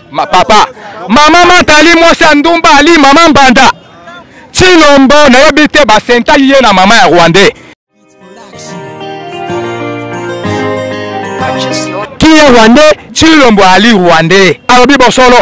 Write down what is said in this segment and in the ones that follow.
papa mama matali mwasi andumba ali mama mbanda Chilombo na yebite basenta ye na mama ya Rwandais qui est Rwandais Chilombo ali Rwandais alobi bosolo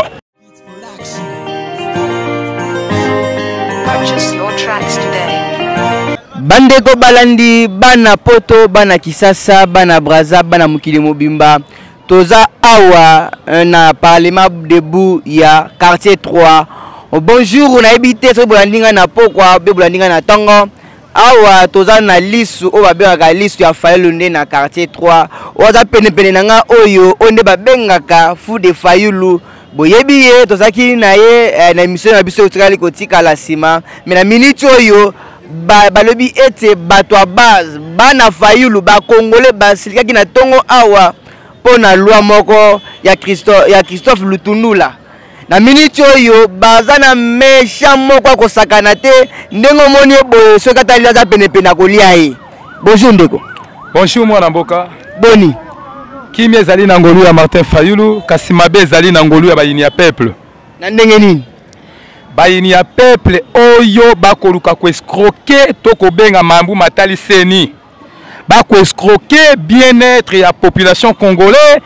Bandeko balandi bana poto bana Kisasa bana Braza bana mukili mobimba toza awa na parlement debout ya quartier 3 bonjour na ebité so bolandinga na pokwa be bolandinga na tongo awa toza na lisu o babengaka lisu ya Fayulu nde na quartier 3 oza pene nanga oyo onde babengaka fu de Fayulu boyebi ye tozaki na ye na émission na biso tikali kotika la sima mais na minute oyo balobi ete bato a base bana Fayulu ba congolais basilikaki na tongo awa pona loi moko ya Christophe Lutundula na minute oyo bazana mesha moko ko sakana te ndengo moni boye so katali za pene kolia ye. Bonjour ndeko. Bonjour mwana mboka. Boni. Kimi ezali na ngolu ya Martin Fayulu kasi mabe ezali na ngolu ya bayini ya peuple. Na ndenge nini? Bayini ya peuple oyo bakoluka ko escroquer to ko benga mambu matali seni. Bako escroquer bien-être ya population congolais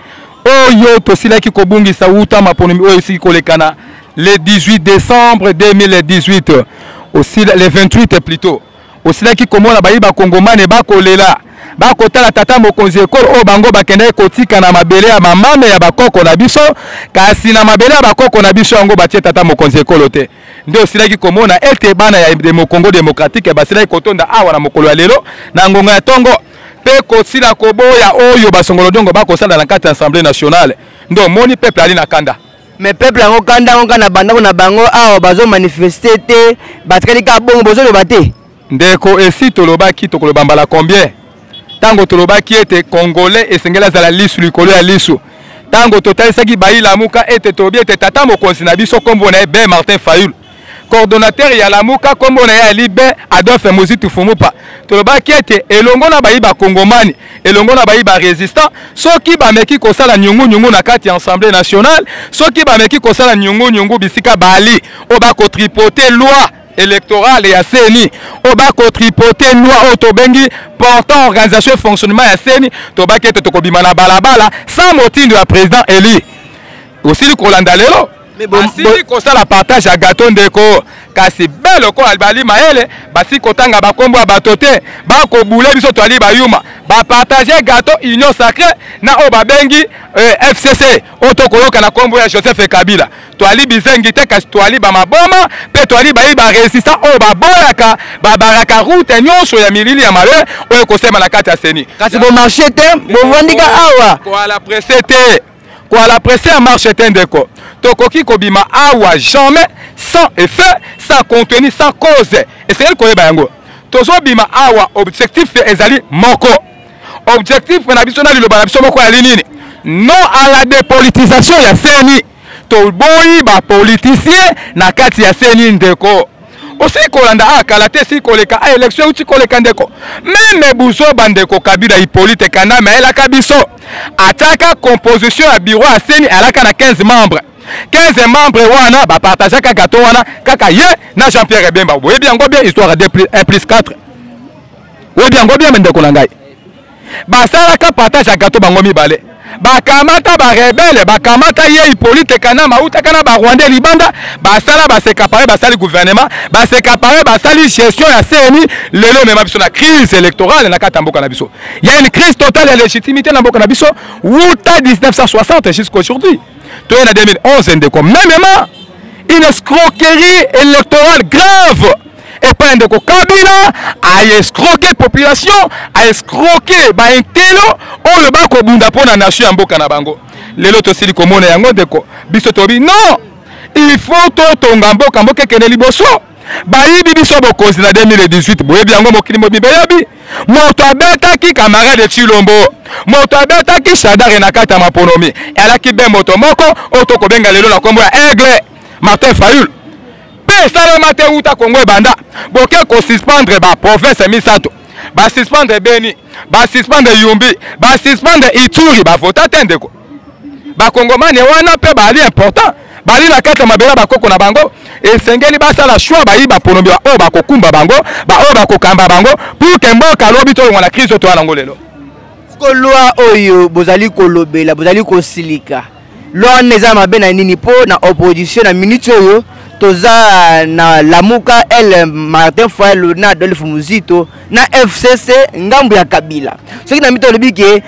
oyo tosilaki kobungisa uta maponomi oyo siki kolekana le 18 décembre 2018 aussi le 28 plutôt osilaki komona bayiba kongomane bakolela bakotala tata mokonzi ekolo o bango bakende kotika na mabele ya mamame ya bakoko na biso kasi na mabele ya bakoko na biso yango batie tata mokonzi ekolo te nde osilaki komona ete bana ya Congo démocratique basilaki kotonda awa na mokolo ya lelo na ngonga ya tongo pe kosila koboya oyo basongolo dongo bakosala na kati ya Assemblée nationale ndo moni peuple ali na kanda mais peuple yango kanda ngo na bandako na bango awa bazo manifester te batikali ka bongo bozo lo bate ndeko esi tolobaki tokoloba mbala combien tango tolobaki ete congolais esengela zala lisu likolo ya lisu tango totalisaki bayila muka ete tobi ete tata mokonzi na biso kombo na Ben Martin Fayulu coordonnateur ya lamuka kombo na ya Libe Adolphe Mozitu Fumupa tolobaki ete elongo na bayiba kongomani elongo na bayiba résistant soki bameki kosala nyungu na kati ya Assemblée nationale soki bameki kosala nyungu bisika bali oba ko tripoter loi électorale ya CENI oba ko tripoter loi otobengi portant organisation et fonctionnement ya CENI tobaki ete tokobima na balabala sans motindo ya président Eli aussi kolanda lelo basi kosala partage ya gâteau ndeko kasi belo ko albali maele basi kotanga bakombo bato te bako bule biso to ali bayuma ba partager gâteau union sacrée na o babengi FCC otokoloka na kombo ya Joseph Kabila to ali bizengi te kasi to ali ba maboma pe to ali bayi ba resistant o baboyaka babaraka route nyonso ya milili ya male o ekosema na kati ya CENI kasi bo marché te bo vandika awa ko ala presse te quoi la presse à marche tendeko tokoki kobima awa jamais sans effet sans contenu sans cause et c'est elle ko yeba yango tozo bima awa objectif ezali moko objectif na biso na liloba na biso moko ya nini non à la dépolitisation ya CENI to boyi ba politicien na kati ya CENI ndeko aussi kolanda akala te si koleka a élection uti koleka ndeko même buzo bandeko Kabila Hippolyte Kandama elaka biso ataka composition ya bureau ya CENI alaka na 15 membres 15 membres wana ba partager ka gâteau wana kaka ye na Jean-Pierre Bemba boyebi yango bien histoire de 1+4 boyebi yango bien ndeko na ngai basala ka partage ya gâteau bango mibale bakamata ba rebelle bakamata ye Hippolyte Kandama utaka na ba Rwandais libanda basala basekapare basali gouvernement basekapare basali gestion ya CENI lelo même biso na crise électorale na kata mboka na biso il y a une crise totale de légitimité na mboka na biso wuta 1960 jusqu'à aujourd'hui to en 2011 ndeko même une escroquerie électorale grave et pas ndeko Kabila a escroquer population a escroquer ba intelo o le ba ko bunda pona nation ya mboka na bango lelo to sili komona yango ndeko biso tobi non il faut to tonga mboka mboka kene liboso ba yibi biso bokonzi na 2018 boyebi yango mokili mobimbe yabi moto abetaki camarade de Chilombo moto abetaki Shadare na kata maponomi alaki be moto moko oto ko benga lelo na kombo ya Aigle Martin Fayulu salama te uta Congo banda boke ko suspendre ba province misato ba suspendre Beni ba suspendre Yumbi ba suspendre Ituri ba vota tendeko bakongomani wana mpe bali important bali na kati ya mabela bakoko na bango esengeli basala choix bayiba ponombi baoyo bakokumba bango baoyo bakokamba bango pour ke mboka lobi tolongwa na crise to yango lelo loi oyo bozali kolobela bozali kosilika loi neza mabe na nini po na opposition na minute oyo toza na Lamuka el Martin Fayulu na Adolphe Muzito na FCC ngambu ya Kabila ce qui na mito lobi ke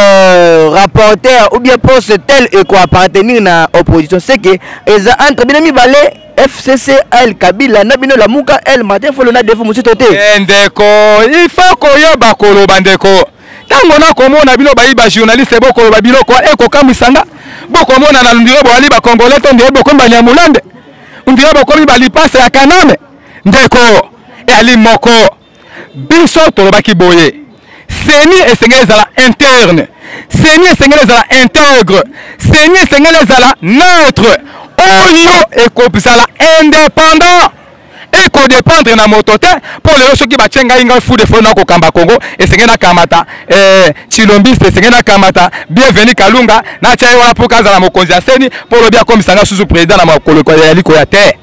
rapporteur ou bien poste tel et quoi appartenir na opposition c'est que eza entre binami balé FCC el Kabila na bino Lamuka el Martin Fayulu na Adolphe Muzito te ndeko il faut koyeba koloba ndeko tango na komona bino bayiba journaliste bokoloba biloko ekokamwisanga bokomona na ndiro bali ba congolais to ndiro bokomba Nyamulande ndiro bokomi bali pase ya Kaname ndeko ali moko biso tolobaki boye seni esengeli la interne seni esengeli la intègre seni esengeli la neutre oyo ekopisa indépendant et qu'on dépendre na motote pour les gens qui battenga inga fou de fona ko kamba Congo et sengena kamata chilombiste sengena kamata bienvenue Kalunga na chai wana pour kaza na mokonzi aseni pour le bien comme sanga sous président na makolo ko ya liko ya terre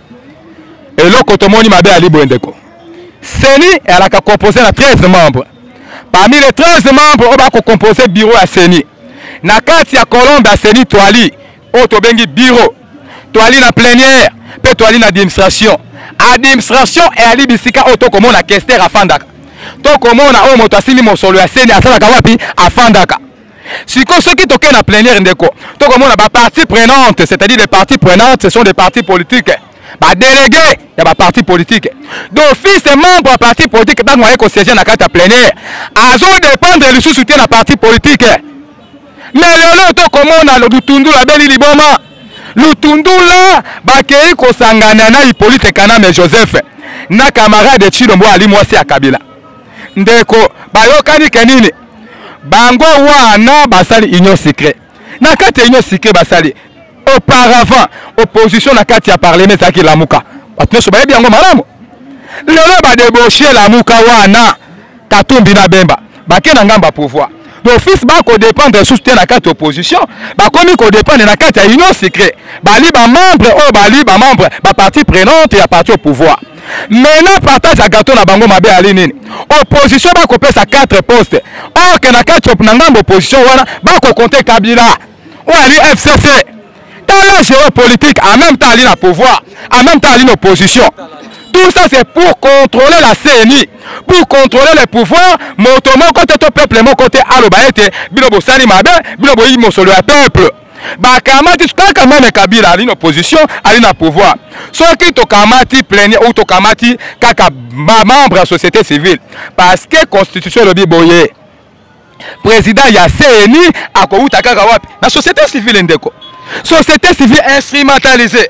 et loko tomoni mabe ali bondeko seni elle a composé na 13 membres parmi les 13 membres on va composer bureau à seni na kati ya Colombe à seni toali otobengi bureau toali na plénière pe toali na administration administration et ali bisika auto comme on a kester afandaka to comme on a moto asili mosolo ya seni asalaka wapi afandaka siko ceux qui toquent na plénière ndeko to comme on a ba partie prenante c'est-à-dire les parties prenantes ce sont des partis politiques ba délégués ya ba parti politique d'office membre parti politique donc moyen ko siéger na carte plénière azo dépendre le soutien na parti politique mais lelo to comme on a le Lutundu la beli liboma Lutundula bakei kosangana na Hippolyte Kaname Joseph na camarade Chilombo ali mwasi ya Kabila ndeko bayokani kenini bango wana basali union secret na kati union secret basali auparavant opposition na kati ya parlement ya Lamuka batneso bayebi yango malamu lelo ba débaucher Lamuka wana Katumbi na Bemba bakena ngamba pouvoir d'office ba ko dépendre soutien na carte opposition ba komi ko dépendre na carte union secret bali ba membre o bali ba membre ba partie prenante ya parti au pouvoir maintenant partage à gâteau na bango mabe ali nini opposition ba ko pesa 4 postes or que na carte na ngambo opposition wana ba ko compter Kabila o ali FCC dans la géopolitique en même temps ali na pouvoir en même temps ali na opposition. Tout ça c'est pour contrôler la CENI, pour contrôler les pouvoirs. Motomo côté to peuple, mon côté alobaete, bilobo sali mabe, bilobo imo solo ya peuple. Bakamati kaka mane Kabila ali na opposition, ali na pouvoir. Ceux qui to kamati plénière ou to kamati kaka membre de la société civile, parce que constitution le biboye. Président ya CENI akouta kaka wapi na société civile ndeko. Société civile instrumentalisée,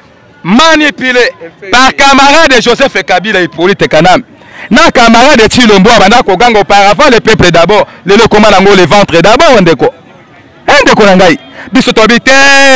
manipulé par camarade de Joseph Kabila et Hippolyte Kaname. Na camarade de Chilombo abanda koganga auparavant le peuple d'abord, le commande ngo le ventre d'abord ndeko. Ndeko nangai. Biso tobite.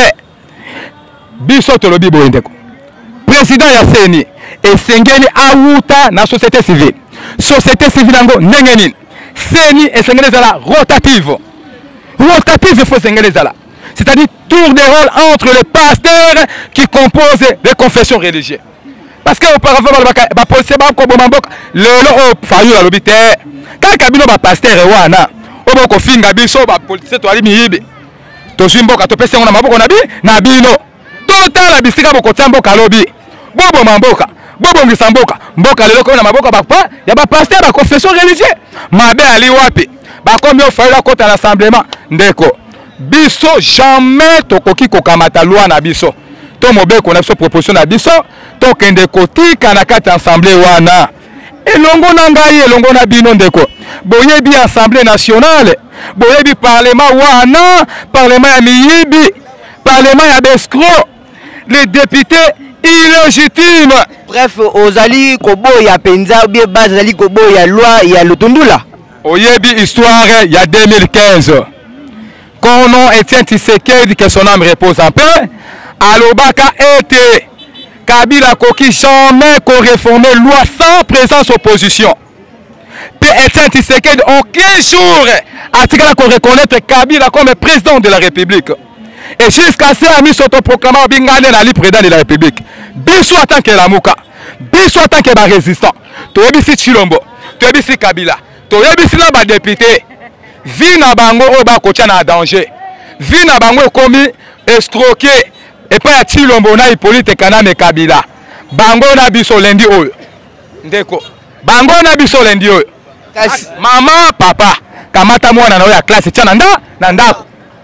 Biso tolobi bo ndeko. Président ya CENI esengeli awuta na société civile. Société civile ngo nengeni. CENI esengeli zala rotative. Rotative faut esengeli zala. C'est-à-dire tour de rôle entre les pasteurs qui composent les confessions religieuses. Parce qu'auparavant, les policiers le Fayulu a l'obité. Quand Kabila est pasteur, il y a finga biso ba policier to ali miyibe. To jimboka to pese ngona maboko na bino. Total la bisika boko tsamboka lobi. Bobo mamboka. Bobo ngisamboka. Mboka lelo ko na maboko ba pa ya ba pasteur ba confession religieuse. Mabe ali wapi. Ba komi o Fayulu kota l'assemblement ndeko. Biso jamais tokoki kokamata loi na biso to mobeko na biso proposition na biso to kende kotika na kati assemblée wana elongo na ngai elongo na bino ndeko boyebi assemblée nationale boyebi parlement wana parlement ya miyibi parlement ya bescro les députés illégitimes bref ozali koboya penza bien base ozali koboya loi ya Lutundula oyebi histoire ya 2015 Quand on Étienne Tshisekedi que son âme repose en paix, Alobaka était Kabila Koki jamais qu'on réformer loi sans présence opposition. Puis Étienne Tshisekedi en 15 jours a qu'on reconnaître Kabila comme président de la République. et jusqu'à ce ami s'autoproclamant bingane na li président de la République biso en tant que lamuka biso en tant que ba résistant toyebisi Tshilombo toyebisi Kabila toyebisi na ba député vie na bango o ba kotia na danger vie na bango ekomi escroquer et pas ya Tshilombo na Hippolyte Kaname Kabila bango na biso lendi oyo ndeko bango na biso lendi oyo mama papa kamata mwana na oyo ya classe tia na ndako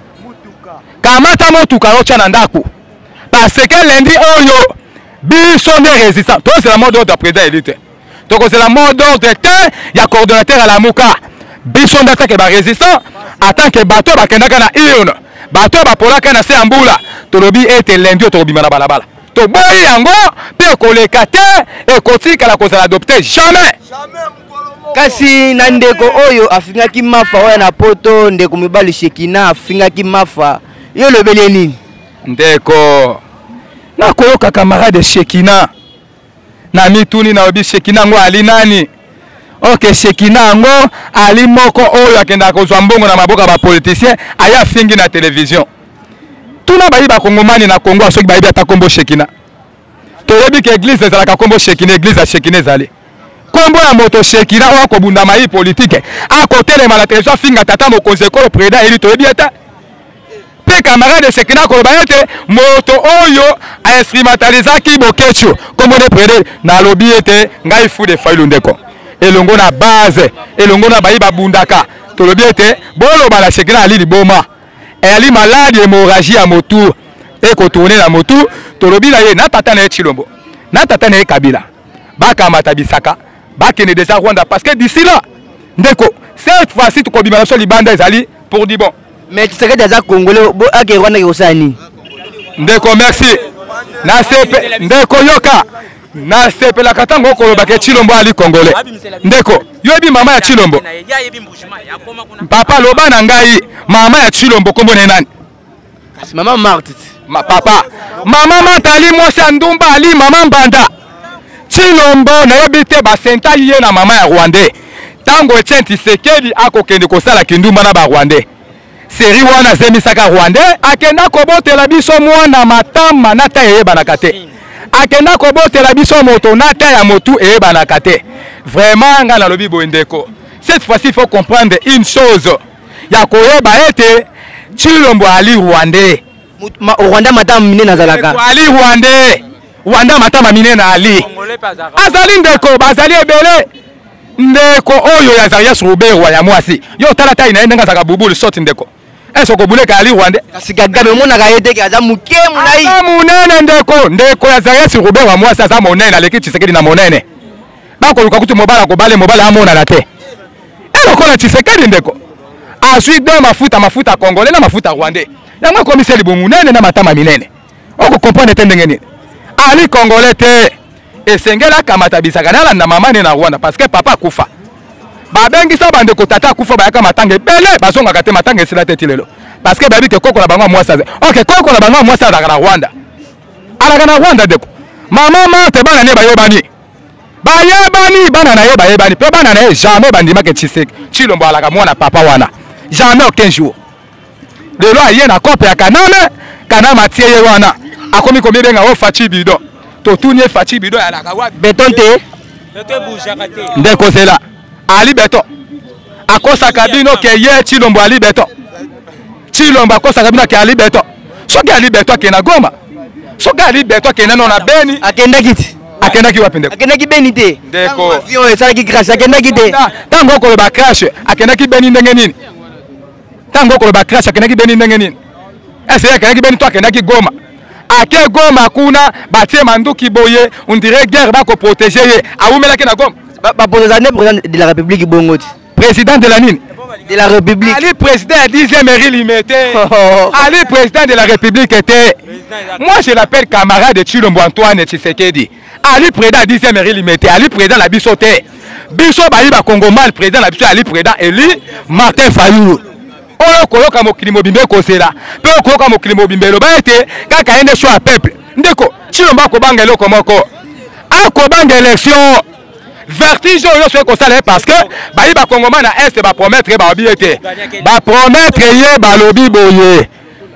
kamata motuka yo tia na ndako parce que lendi oyo biso nde résistant to c'est la mode d'ordre président élite to c'est la mode d'ordre te ya coordonnateur à la muka biso nde attaque ba résistant attend que bato bakendaka na urne bato bapolaka na se ambula tolobi ete lendi to bima na balabala to boyi yango pe koleka te e kotika la kozala adopter jamais kasi na ndeko oyo afingaki mafa oyo na poto ndeko mibali Shekina afingaki mafa yo lobeli nini ndeko na koyoka camarade Shekina na mituni na obi Shekina ngo ali nani ok Shekina ngo ali moko oyo akenda kozwa mbongo na maboka ba politicien aya fingi na télévision tuna bayi ba kongomani na Kongo soki bayi ata kombo Shekina toyebi ke église ezalaka kombo Shekina église ya Shekina ezali kombo ya moto Shekina oyo akobunda mayi politique akotelema na télévision finga tata mokonzi ekolo président eli toyebi ata pe camarade Shekina koloba ete moto oyo a instrumentalizaki bokecho kombo ne président na lobi ete ngai fu de failu ndeko elongo na base elongo na bayi babundaka tolobi ete boloba na Shekina ali liboma ali malade hémorragie à motu et ko tourner na motu tolobi na ye na tata na Tshilombo na tata na Kabila baka matabisaka baka ne déjà Rwanda parce que d'ici là ndeko cette fois-ci to kobima na so libanda ezali pour di bon mais tu sais déjà congolais ake Rwanda ke osani ndeko merci na sepe ndeko yoka na sepe la katango ko ba ke Tshilombo ali congolais ndeko yobi mama ya Tshilombo papa loba na ngai mama ya Tshilombo kombo na nani mama Marthe papa mama Matali mwasi ndumba ali mama Mbanda Tshilombo na yebite ba senta ye na mama ya Rwandais tango Etienne Tshisekedi akokende kosala kindumba na ba Rwandais seri wana zemisaka Rwandais akenda kobotela biso mwana matama nata yebanaka te akenda kobotela biso moto nata ya motu eyebanaka te vraiment nga na lobi boendeko cette fois-ci il faut comprendre une chose ya koyeba ete Tshilombo ali Rwandais Rwanda matama minene azalaka ali Rwandais Rwanda matama minene ali azali ndeko bazali ebele ndeko oyo ya Zarias Robert ya mwasi yo tala tai na ndenga zaka bubulu sorti ndeko eso ko buleka ali Rwandais kasi kagabe mona ka yete kaza muke munai munene ndeko ya Zarias Robert wa mwasi aza monene aleki Tshisekedi na monene bako luka kutu mobala ko bale mobala amona na te elo kola Tshisekedi ndeko asui de mafuta congolais na mafuta Rwandais yango komiseli bomunene na matama minene oko comprendre te ndenge nini ali congolais te esengela kamata bisaka na mama ne na Rwanda parce que papa kufa babengisa bande ko tata kufa bayaka matanga bele bazongaka te matanga esila te tilelo parce que babi ke koko na bango mwasa ok koko na bango mwasa na Rwanda alaka na Rwanda deko mama mate bana ne bayebani bana na ye bayebani pe bana na ye jamais bandima ke Tshilombo alaka mwana papa wana jamais aucun jour lelo aye na kope ya Kaname atie ye wana akomi komibenga o Fachi Bido to tunie Fachi Bido ya laka wa beton te ndeko zela ali beton akosa kabino ke ye Tshilombo ali beton Tshilombo akosa kabino ke ali beton soki ali beton ke na Goma soki ali beton ke na na Beni akenda kiti akendaki wapi ndeko akendaki Beni te ndeko avion esalaki crash akendaki te tango ko ba crash akendaki Beni ndenge nini tango ko ba crash akendaki Beni ndenge nini ese akendaki Beni to akendaki Goma ake Goma kuna batie manduki boye on dirait guerre ba ko protéger ye awumelaki na Goma ba président de la République bongoti président de la nini de la République Ali président 10e mairie limité Ali président de la République était moi je l'appelle camarade de Tshilombo Antoine Tshisekedi Ali président 10e mairie limité Ali président la bisoté biso bayi ba Congo mal président la biso Ali président Eli Martin Fayulu oyo koyoka mokili mobimbe kozela pe koyoka mokili mobimbe loba ete kaka ende choix peuple ndeko Tshilombo akobanga eloko moko akobanga élection vertige oyo so ekosala parce que bayi bakongoma na est bapromettre baobi ete bapromettre ye balobi boye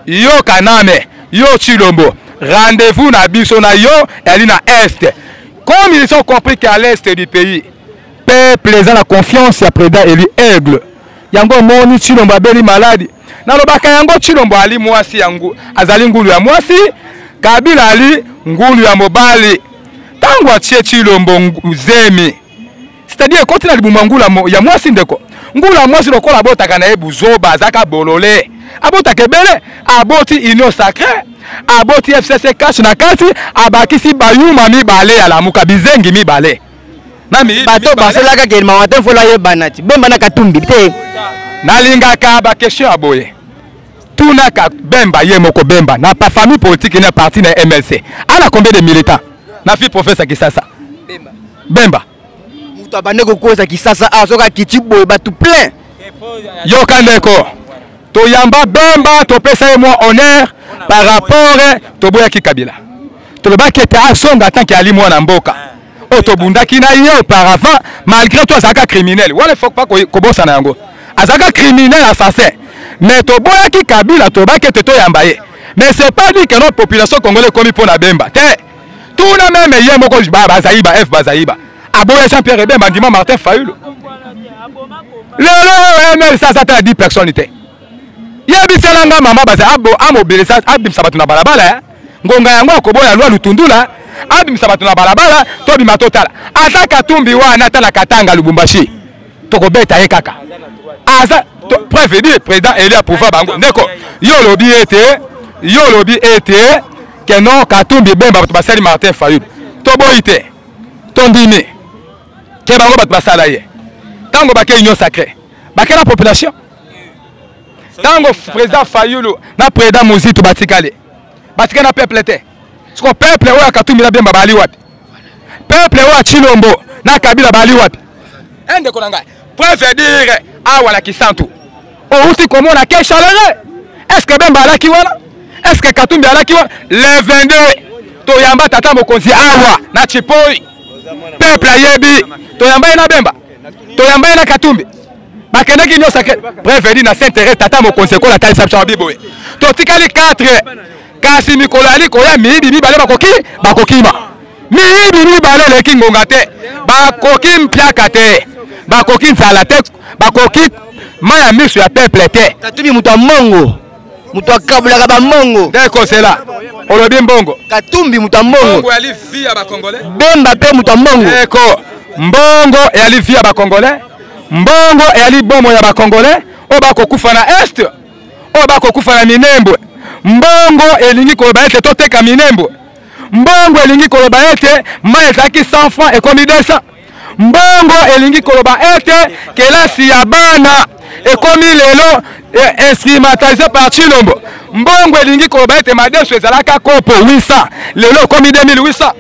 yo Kaname, yo Chilombo, rendez-vous na biso na yo, elle est na Est. Comme ils ont compris qu'à l'Est du pays, peuple a la confiance ya président élu Aigle. Yango moni Chilombo abeli maladi. Na lobaka yango Chilombo ali mwasi yangu, azali ngulu ya mwasi, Kabila ali ngulu ya mobali. Tango atie Chilombo zemi. C'est-à-dire quand il a libuma ngula ya mwasi ndeko. Ngula mwasi lokola botaka na ebuzoba zaka bolole. Abota kebele, aboti union sacrée, aboti FCC cash na kati, abakisi bayuma mibale ya la muka bizengi mibale. Nami bato basolaka ke mawate fola yebanati. Bemba na Katumbi te. Nalingaka ba question aboye. Tuna ka Bemba ye moko Bemba na pa famille politique na parti na MLC. Ana combien de militants? Na fi professeur Kisasa. Bemba. Mutu abande kokoza Kisasa asoka kitiboye batu plein. Yo kandeko. To yamba Bemba to pesa moi honneur par rapport to boya ki Kabila. To ba ki ta songa tant qu'ali moi na mboka. O to bunda ki na ye auparavant malgré toi zaka criminel. Wala faut pas ko bossa na yango. Azaka criminel assassin. Mais to boya ki Kabila to ba ki to yamba ye. Mais c'est pas dit que notre population congolaise comme pour na Bemba. Té. Tout na même ye moko bazaïba F bazaïba. Aboya Jean-Pierre Bemba Ndima Martin Fayulu. Le ML ça a 10 personnes. Yebiselanga mama baza amobelesa abimisa batu na balabala ngonga yango akoboya lwa lutundula abimisa batu na balabala to bima totala ata Katumbi wana tala Katanga Lubumbashi tokobeta ye kaka aza preuve dire président Elia pouvoir bango ndeko yo lobi ete que non Katumbi Bemba batu basali Martin Fayulu to boite tondimi ke bango batu basala ye tango bake union sacrée bakela population. Tango président Fayulu na président Mozito batikale. Batikale na peuple te. Ce qu'on peuple oya Katumbi na Bemba bali wapi. Peuple oya Chilombo na Kabila bali wapi. Ende konanga. Preuve dire awa la kisantu. O uti komona ke chaleur. Est-ce que Bemba ala ki wana? Est-ce que Katumbi ala ki wana? Le 22 to yamba tata mokonzi awa na Chipoi. Peuple ayebi to yamba na Bemba. To yamba na Katumbi. Bakendaki union sacrée prévenu na Saint-Thérèse tata mo conseil ko la taille sapcha biboé to tikali 4 kasi mikolo ali ko ya mibi mibale bakokima mibi mibale le kingonga te bakoki mpiaka te bakoki nzala te bakoki maya miso ya peuple te Katumbi mutu mongo mutu akabulaka ba mongo deko cela olobi mbongo Katumbi mutu mongo mbongo ali via ba congolais Bemba pe mutu mongo deko mbongo ali via ba congolais mbongo yali bomo ya bakongolais o bakokufa na Est o bakokufa na Minembwe mbongo elingi koloba ete toteka Minembwe mbongo elingi koloba ete mai ezalaki 100 francs ekomi 200 mbongo elingi koloba ete kelasi ya bana ekomi lelo instrumentalisé par Chilombo mbongo elingi koloba ete madeso ezalaka kopo 800 lelo ekomi 2800.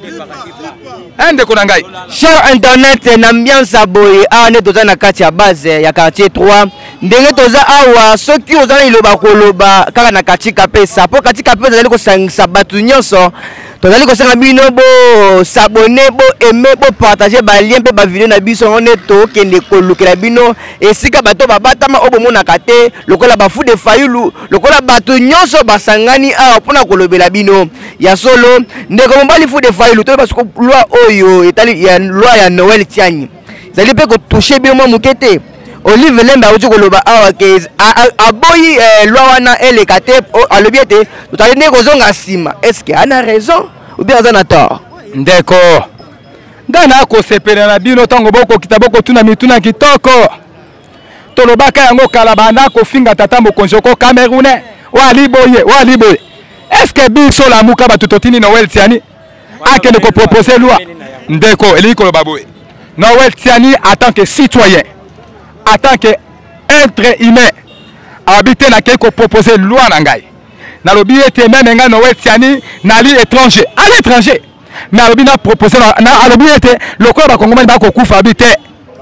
Cher internet na ambiance aboye ane toza na kati ya base ya quartier 3 ndenge toza awa soki ozana iloba koloba kaka na katika pesa po katika pesa zali ko sangisa batu nyonso tozali ko sanga bino bo s'abonner bo aimer bo partager ba lien pe ba vidéo na biso on to kende kolukela bino esika bato babatama obomona kate lokola bafu de Fayulu lokola batu nyonso basangani awa pona kolobela bino ya solo ndeko mbali fu de Fayulu to basiko loi oyo etali ya loi ya Noël tiani zali pe ko toucher bino mukete Olive Lemba uti koloba awa ke aboyi loi wana elekate alobi ete totali ne kozonga sima est-ce que ana raison ou bien ana tort ndeko ngana ko sepela na bino tango boko kitaboko tuna mituna kitoko tolobaka yango kala bana ko finga tata mokonzi ko Camerounais wali boye est-ce que biso la muka batutotini Noël tiani akende ko proposer loi ndeko eli koloba boye Noël tiani en tant que citoyen en tant que être humain habiter na ko proposer loi na ngai na lobi ete même nga Noël tiani nali étranger à l'étranger mais alobi na proposer na alobi ete lokola ba kongomani ba ko kufa habiter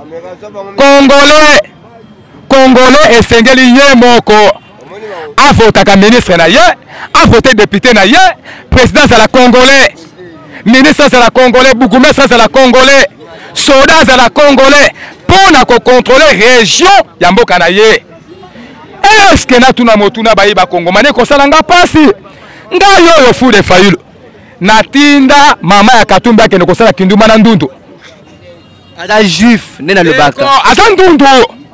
congolais esengeli ye moko avotaka ministre na ye avoter député na ye président à la congolais ministre à la congolais bourgmestre à la congolais soldat à la congolais pour na ko contrôler région ya mboka na ye est-ce que na tuna motuna bayi ba kongomane ko salanga pasi nga yo fude fayulu natinda mama ya Katumbi akende ko sala kindumba na ndundu aza juif nena le baka aza ndundu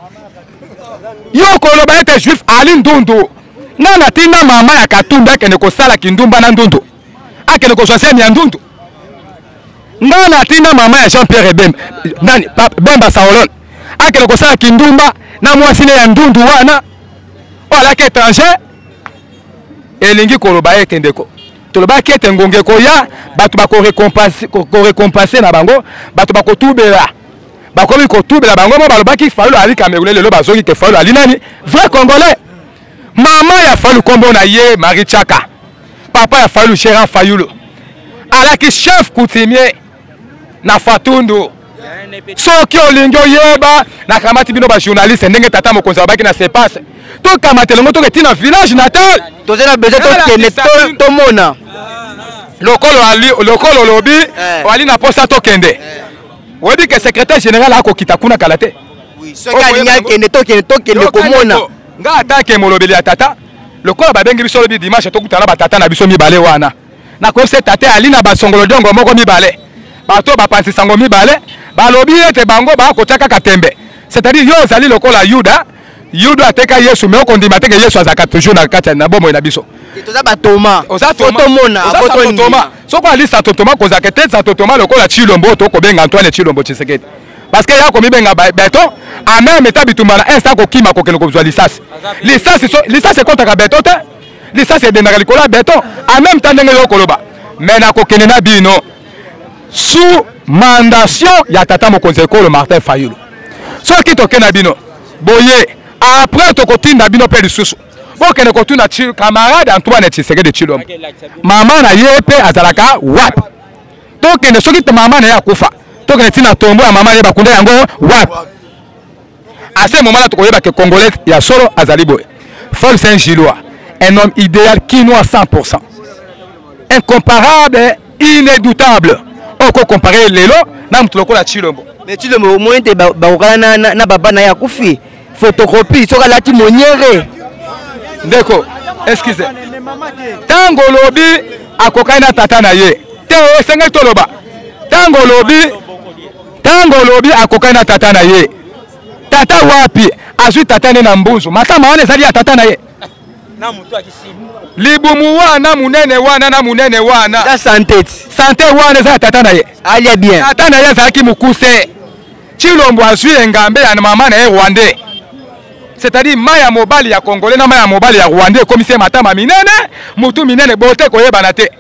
yo ko lo ba ete juif ali ndundu nga natinda mama ya Katumbi akende ko sala kindumba na ndundu akende ko choisir ni ndundu nga natinda mama ya Jean-Pierre Bemba Saolon akende ko sala kindumba na mwasine ya ndundu wana wala ke étranger elingi koloba ekendeko toloba ke tengonge ko ya batu ba ko récompenser na bango batu ba ko tubela ba ko tubela bango mo baloba ki Fayulu ali Camerounais lelo bazoki ke Fayulu ali nani vrai congolais mama ya Fayulu kombo na ye Marie Chaka papa ya Fayulu Gérard Fayulu alaki chef coutumier na Fatundu soki olingi oyeba na kamati bino ba journaliste ndenge tata mokonzi abaki na sepasse to kamati longo to ketina village natal tozena besoin to kende to mona lokolo lobi wali na posa to kende webi ke secrétaire général akokita kuna kalate oui soki alinga kende to kende ko mona nga atake molobeli ya tata lokolo babengi biso lobi dimanche to kutana ba tata na biso mibale wana na ko se tata ali na basongolo dongo moko mibale bato bapansi sango mibale balobi ete bango ba ko chaka katembe c'est-à-dire yo zali lokola Yuda ateka Yesu mais okondima teke Yesu azaka toujours na kati na bomo na biso toza batoma foto mona foto toma soko ali sato toma kozaka te sato toma lokola Chilombo to ko benga Antoine Chilombo Tshisekedi parce que ya ko mibenga beton a même état bitumba na instant ko kima ko kelo ko zwa lisasi contre ka beton te lisasi de na likola beton a même temps ndenge yo koloba mais na ko kenena bino sous mandation ya tata mokonzi ekolo Martin Fayulu soki tokena bino boye après tokotinda bino pe lisusu bokene kotuna camarade Antoine Tshisekedi Tshilombo mama na ye pe azalaka wapi tokende soki te mama na ye akufa tokende tina tombo ya mama na ye bakunda yango wapi à ce moment là tokoyeba ke congolais ya solo azali boye Fayulu Saint-Gillois un homme idéal quinois 100% incomparable inédoutable oko comparer lelo na mtu lokola Tshilombo mais Tshilombo moyente bakokana na baba na ya kufi photocopie soka lati moniere ndeko excuse tango lobi akokana na tata na ye te esenga toloba tango lobi akokana na tata na ye tata wapi azwi tata ne na mbunzu matama wana ezali ya tata na ye na mutu akisimu libumu wana munene wana da santé wana ezali ya tata na ye alia bien tata na ye azalaki mukuse Tshilombo azwi engambe ya mama na ye Rwandais c'est-à-dire maya mobali ya congolais na maya mobali ya Rwandais comme c'est matama minene mutu minene bote koyebana te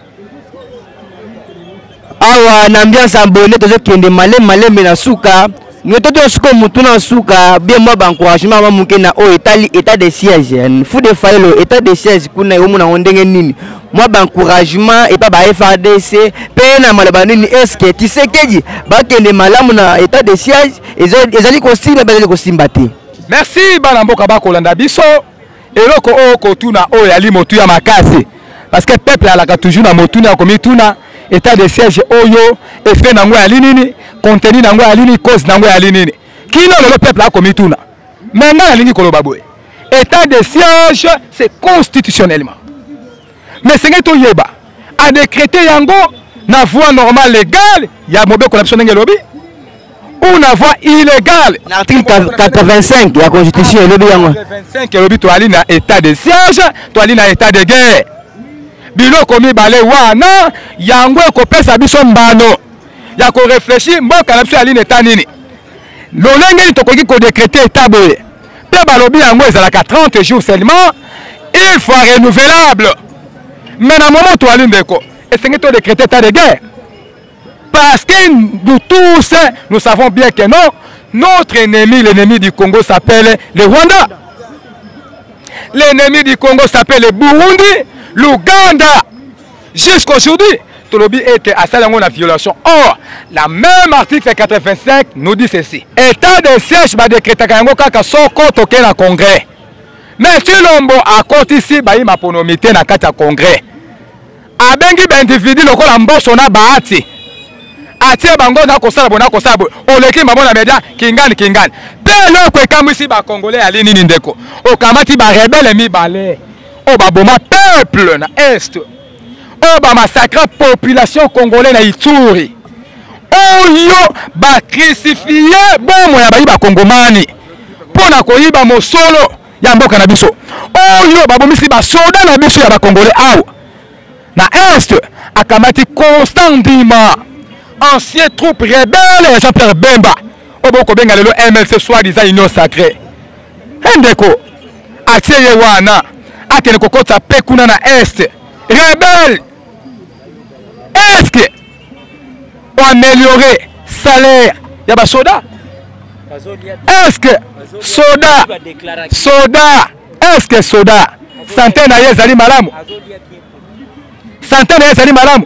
awa na ambiance abonné tozo kende malembe na suka ngeto to suko mutu na suka bien moi ba encouragement ba muke na o état de siège fu de Fayulu état de siège kuna yo muna ndenge nini moi ba encouragement et pas ba FARDC pe na malaba nini est-ce que Tshisekedi ba kende malamu na état de siège ezali kosimba bazali kosimba te. Merci balamboka bakolanda biso eloko o kotuna o yali motu ya makasi parce que peuple alaka toujours na motu na komituna état de siège oyo effet nango ya linini contenu nango ya linini cause nango ya linini kino le peuple a komituna maintenant la lingi koloba boye état de siège c'est constitutionnellement mais c'est que to yeba a décréter yango na voie normale légale ya mobeko na biso ndenge lobi ou na voie illégale l'article 85 de la constitution lobi yango 85 lobi to ali na état de siège to ali na état de guerre biloko mibale wana yango ekopesa biso mbano ya ko réfléchir mboka na biso ali na état nini lolenge ni tokoki ko décréter état boye pe balobi yango ezalaka 30 jours seulement il faut renouvelable mais na moment to ali ndeko esenge to décréter état de guerre parce que nous tous nous savons bien que non notre ennemi l'ennemi du Congo s'appelle le Rwanda, l'ennemi du Congo s'appelle le Burundi, l'Ouganda. Jusqu'aujourd'hui tolobi ete asala ngo na violation. Or la même article 85 nous dit ceci: état de siège ba décrétaka yango kaka soko toke na congrès, mais Tshilombo akoti ici ba ima ponomité na kati ya congrès abengi ba individu lokola mboso na baati atie bango na kosala bona kosala bo oleki mamo na media kingani pe loko ekamwisi ba congolais ali nini ndeko okamati ba rebelle mibale o ba boma peuple na est o ba massacre population congolaise na Ituri oyo ba crucifier bomo ya ba kongomani pona koyiba mosolo ya mboka na biso oyo ba bomisi ba soda na biso ya ba congolais awa na est akamati Constant Ndima ancien troupe rebelle Jean-Pierre Bemba oboko benga lelo MLC soi-disant union sacrée ndeko atie wana akene kokota pekuna na est rebelle est-ce que on améliorer salaire ya ba soda est-ce que soda est-ce que soda santé na yezali malamu santé na yezali malamu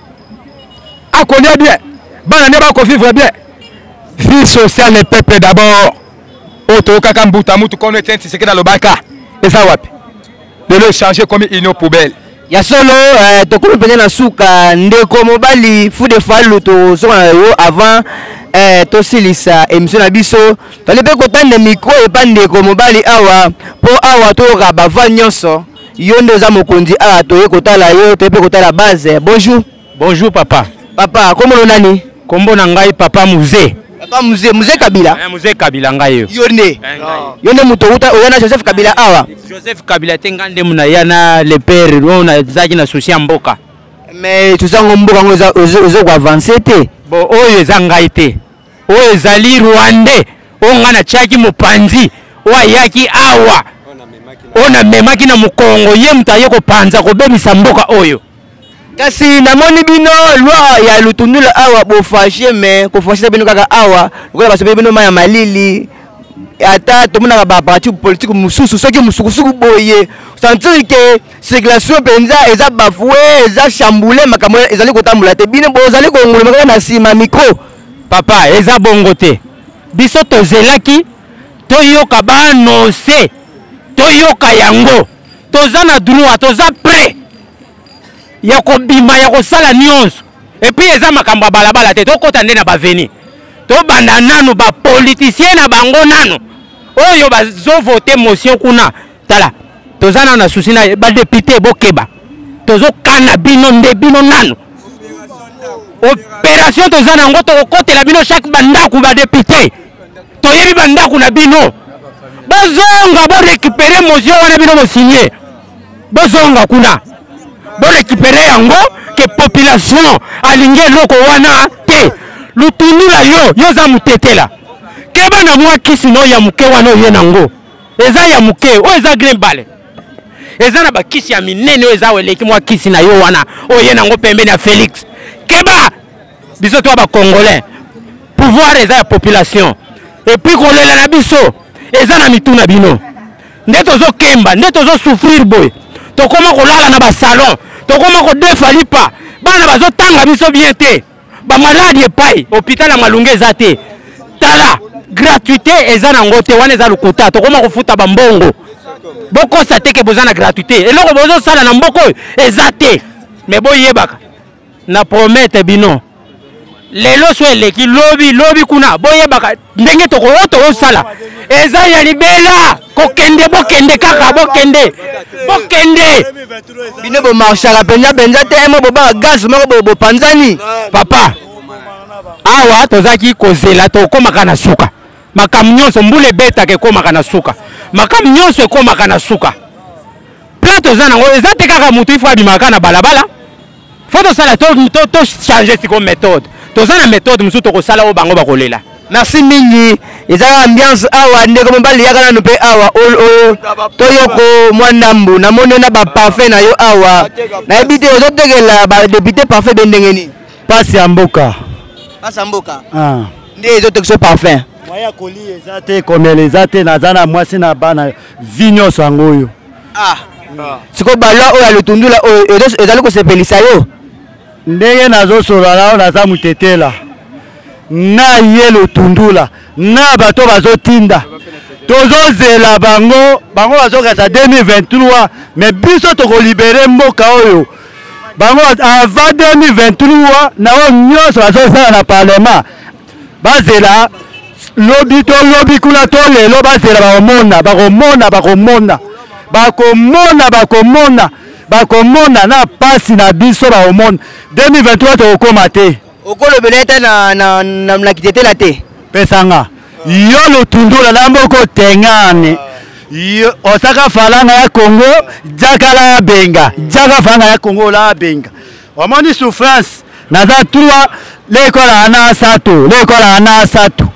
akolia bien bana ne ba ko vivre bien vie sociale le peuple d'abord auto kaka mbuta mutu kono tenti sekena lobaka eza wapi de le changer comme union poubelle ya solo tokulu pene na suka ndeko mobali fu de falu to so na yo avant to silisa émission na biso to le pe kotande micro e pa ndeko mobali awa po awa to ka bava nyonso yo ndoza mokonzi awa to ye kotala yo to pe kotala base bonjour papa kombo nani kombo na ngai papa Muze Kabila Muze Kabila ngai yo nde muto uta oyana Joseph Kabila awa Joseph Kabila tengande muna yana le père on zaki na souci mboka mais tout ça mboka ngoza ozo ko avancer te bo oyo eza ngai te oyo ezali Rwandais onga na chaki mopanzi wa yaki awa ona memaki na mukongo ye mutaye ko panza ko bebisa mboka oyo kasi namoni bino loi ya lutundula awa bo fâché mais ko fâché bino kaka awa lokola basobe bino maya malili ata tomona ba parti politique mususu soki musukusuku boye sentir que circulation penza eza bafoué eza chamboulé makambo ezali kotambula te bino bozali ko nguluma na sima micro papa eza bongo te biso tozelaki toyoka ba annoncer toyoka yango toza na droit toza prêt ya kobima ya kosala nyonso et puis eza makambo balabala te tokota nde na baveni to banda nanu ba politicien na bango nanu oyo bazo voter motion kuna tala toza na souci na ba député bokeba tozo kana bino nde bino nanu opération toza nango tokotela bino chaque bandaku ba député toyebi bandaku na bino bazonga bo récupérer motion wana bino mo signer bazonga kuna bo récupérer yango que population alinge loko wana te lutundula yo za mutetela keba na mwa kisi no ya muke wana yo nango eza ya muke o eza green bale eza na bakisi ya minene o eza weleki mwa kisi na yo wana o ye nango pembeni ya Félix keba biso to ba congolais pouvoir eza ya population et puis kolela na biso eza na mituna bino nde tozo kemba nde tozo souffrir boy tokoma kolala na ba salon tokoma ko defalipa bana bazo tanga biso bien te ba malade epai hôpital ya Malunge eza te tala gratuité eza na ngote wana eza lukuta tokoma kofuta ba mbongo bokosa te ke bozana gratuité eloko bozo sala na mboko eza te mais boyebaka na promete bino lelo so eleki lobi kuna boyebaka ndenge tokoyoto osala eza ya libela kokende bokende kaka bokende bino bo marchaka benza te mo boba gaz moko bo panzani papa awa tozaki kozela tokomaka na suka makambo nyonso mbule betaka ekomaka na suka makambo nyonso ekomaka na suka pla toza nango eza te kaka mutu ifo abimaka na balabala fo tosala to changer siko méthode toza na méthode musu tokosala o bango bakolela merci mingi eza ambiance awa ndeko mobali yaka nanu mpe awa toyoko mwa ndambu namoni na baparfait na yo awa nayebi te ozotekela badepute parfait bendenge nini pasi ya mboka nde ezotekisa parfum moya koli eza te komela eza te naza na mwasi na bana vi nyonso yango oyo siko balwa oyo alutundula oyo ezali kosepelisa yo ndenge nazosola nao naza mutetela na ye lutundula na bato bazotinda tozozela bango bazokasa 2023 mais biso tokolibere mboka oyo bango avant 2023 na nyonso bazosala na parlement bazela lobby to lobby kuna to lelo bazela bakomona na pasi na biso baomona 2023 tokoma te okolobela ete na kitetela te pesanga yo lutundula na mboko tengane yo osaka falanga ya Congo jakala ya benga jaka falanga ya Congo la benga omoni souffrance naza 3 lekola ana sato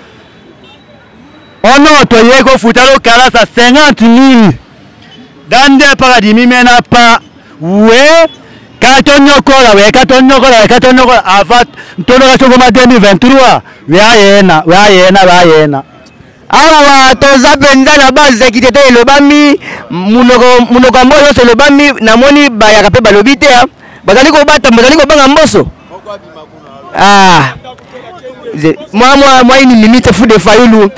ono to yeko futalo kala sa 50,000 dande paradis mena pa we katonyokola avant ntonoka chokoma 2023 wayena awa toza penza na base kitete elobami munoko mboso so elobami namoni bayaka pe balobi te bazali kobanga mboso moi une minute fou de Fayulu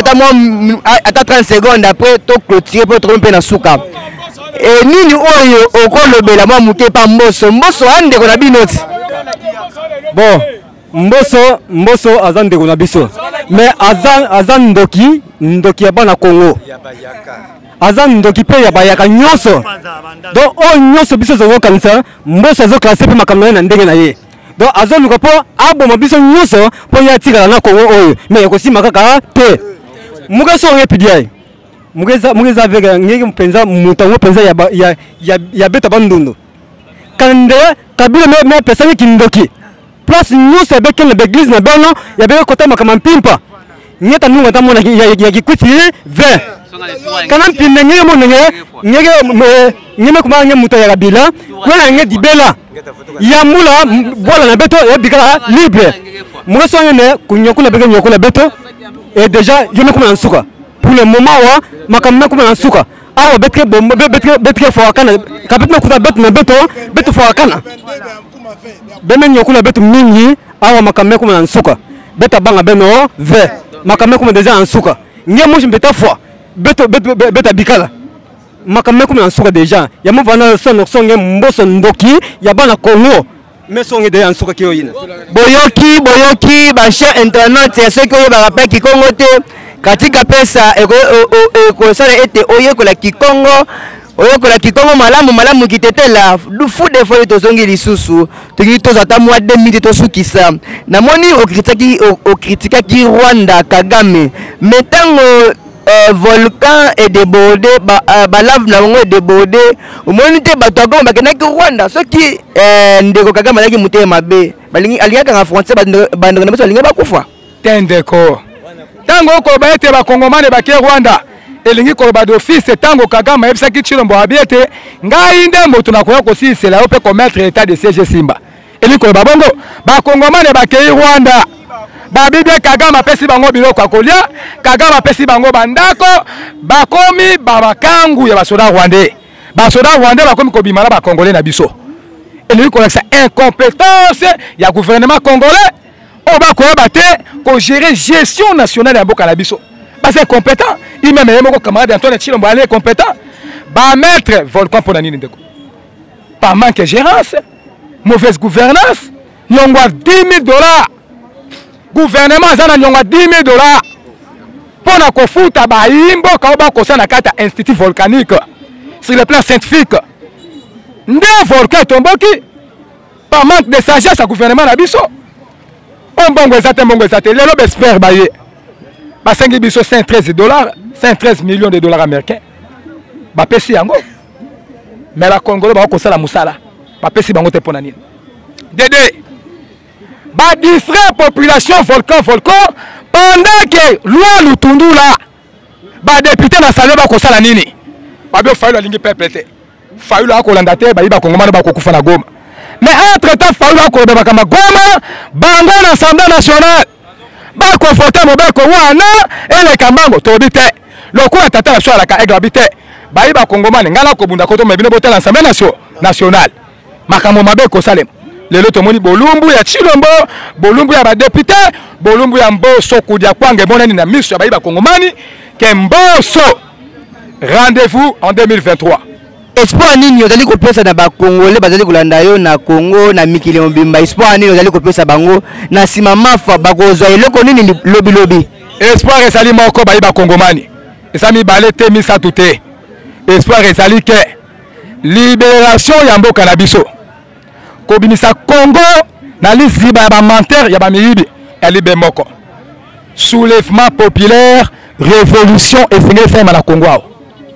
ata 30 secondes après to clôturer pour tromper na suka et nini oyo okolobela mwa muke pa mboso ande ko na binoti bon mboso azan de ko na biso mais azan ndoki ya bana Congo azan ndoki pe ya bayaka nyonso donc o nyonso biso zo kanisa mboso zo classé pe makamna na ndenge na ye donc azon luka po aboma biso nyonso po ya tika na Congo oyo mais ekosima kaka te mukeso ngepidiai mugeza vega ngeke mpenza mutango mpenza ya beta bandundo kande kabila me pesani kindoki plus nyonso beke le église na bano ya beke kota makama mpimpa nyeta nunga tamona ya kikwiti 20 kana mpinde ngeke monenge ngeke kuma ngeke muta ya kabila kwela ngeke dibela ya mula bola na beto ya bikala libre mukeso ngene kunyokula beke nyokula beto et déjà yeme kuma nsuka pour le moment wa makamna kuma nsuka awa betke fo akana kapitna kuta beto fo akana beme nyokula beto mingi awa makamna kuma nsuka beta banga beno ve makamna kuma déjà nsuka nge mushi beta fo beta bikala makamna kuma nsuka déjà ya mvana songe mboso ndoki ya bana Congo mais songe de nsuka kiyo yina boyoki ba cher internet ya ceux qui oyo ba rappel Kikongo te katika pesa ekosala ete oyekola Kikongo malamu kitetela fu de fois tozongi lisusu toki tozata mwa 2000 tosukisa namoni okritikaki Rwanda Kagame metango volcan est débordé lave na bango est débordé omoni te bato akongo bakendaki Rwanda soki ndeko Kagame alaki muteye mabe alingaka na français bandeko na biso balingi bakufa tendeko tango koloba ete bakongomane bake Rwanda elingi koloba d'office tango Kagame ayebisaki Tshilombo abiete ngai nde moto nakoya kosilisela yo mpe commettre état de siège Simba elingi koloba bongo bakongomane bakei Rwanda babibie Kagame apesi bango biloko akolia Kagame apesi bango bandako bakomi babakangu ya basoda rwandais bakomi kobima na bakongolais na biso elingi kolakisa incompétence ya gouvernement congolais on va gérer gestion nationale ya mboka na biso c'est compétent il même mon camarade Antoine Tshilombo est compétent ba mettre volcan pour nini ndeko par manque de gérance mauvaise gouvernance nyongwa $10,000 gouvernement zana nyongwa $10,000 pour na kofuta ba imbo ka ba kosana kata institut volcanique sur le plan scientifique nde volcan tomboki par manque de sagesse à gouvernement na biso mbongo ezate lelo bespère baye basengi biso $113 millions de dollars américains bapesi yango mais la Congolais bakosala musala bapesi bango te pona nini dede ba distrait population volcan pendant que loi lutundula ba député na salé bakosala nini babio Fayulu alingi peuple te Fayulu akolanda te bayi bakongomana bakokufa na Goma. Mais entre-temps, Fayulu akobe bakama Goma, bango na Assemblée nationale. Ba conforter mobeko wana ele kambango tobite. Lokola tata la swala ka egla bite. Bayi ba kongomane ngala ko bunda koto mebino botel Assemblée nationale. Makamo mabeko salem. Lelo tomoni bolumbu ya Tshilombo, bolumbu ya ba député, bolumbu ya Mboso kudia kwange monani na miso ya bayi ba kongomani ke Mboso. Rendez-vous en 2023. espoir nini ozali kopesa na bakongole bazali kolanda yo na Congo na mikili mobimba? Espoir nini ozali kopesa bango na sima mafa bakozwa eloko nini lobi? Espoir ezali moko bayi bakongomani eza mibale te misato te. Espoir ezali ke libération ya mboka na biso kobimisa Congo na liziba ya bamantere ya bamiyibi elibe moko. Soulèvement populaire révolution esengeli fema na Congo awo.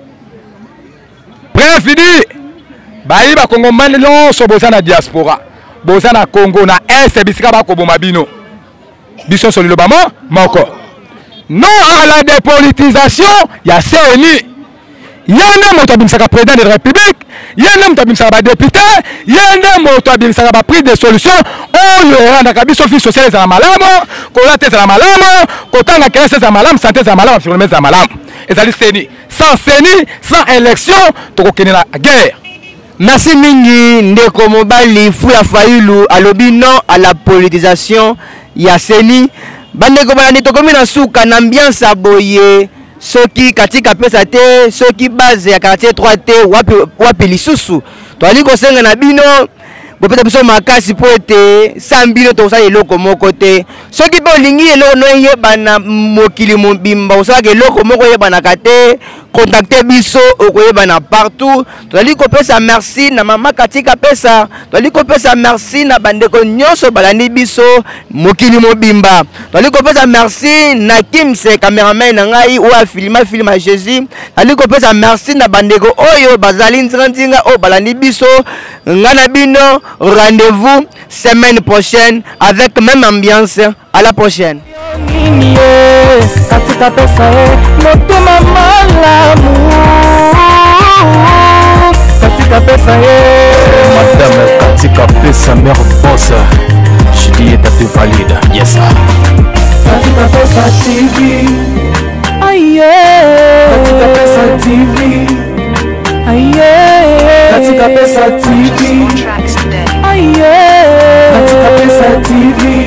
Préfidi bayi bakongomani nyonso boza na diaspora boza na Congo na est bisika bakoboma bino biso soliloba moko. Non à la dépolitisation ya CENI. Yende moto abimisaka président de la République, yende moto abimisaka ba député, yende moto abimisaka ba prise de solution. Oyo erandaka biso fi social za malamu, kola te za malamu, kotanga kelese za malamu, santé za malamu, environnement za malamu. Ezali CENI. Sans CENI, sans élection, tokokene na guerre. Merci mingi ndeko mobali Fuya Fayulu alobi non à la politisation ya CENI. Bandeko balandi tokomi na suka na ambiance aboye soki katika pesa te soki base ya quartier 3 te wapi lisusu toali kosenga na bino bopeta biso makasi po ete sambino tosala eloko moko te soki pe olingi eloko no yebana mokili mobimba osala eloko moko yebanaka te contacter biso okoyebana partout. Toali kopesa merci na mama katika pesa, toali kopesa merci na bandeko nyonso balandi biso mokili mobimba, toali kopesa merci na Kimse cameraman na ngai oya filma Jésus, toali kopesa merci na bandeko oyo bazali nzinga o balandi biso ngana bino. Rendez-vous semaine prochaine avec même ambiance. À la prochaine. Katika pesa motema malamu katika pesa madame katika pesa mère boss Juliette te valide yes katika pesa TV aye katika pesa TV aye katika pesa TV aye katika pesa TV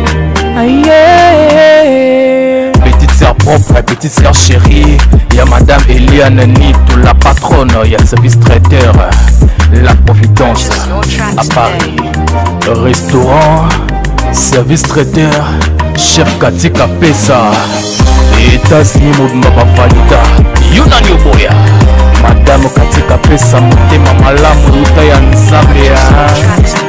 aye. Petite sœur propre, petite sœur chérie. Y'a madame Eliane Nitou, la patronne. Y'a le service traiteur, la Providence à Paris. Restaurant, service traiteur, chef Katika Pesa. États-Unis, Moudma Valida. Yunani Oboya. Madame Katika Pesa, Motema Malamu, Luta ya Nzambia.